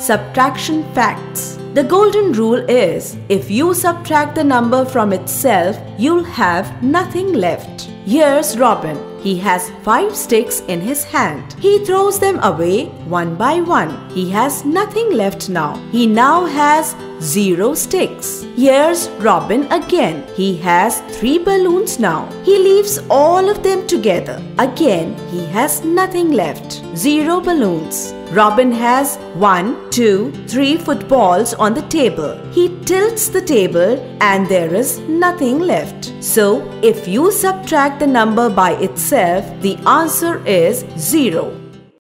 Subtraction facts. The golden rule is, if you subtract the number from itself, you'll have nothing left. Here's Robin. He has 5 sticks in his hand. He throws them away one by one. He has nothing left now. He now has 0 sticks. Here's Robin again. He has 3 balloons now. He leaves all of them together. Again, he has nothing left. 0 balloons. Robin has 1, 2, 3 footballs on the table. He tilts the table and there is nothing left. So, if you subtract the number by itself, the answer is 0.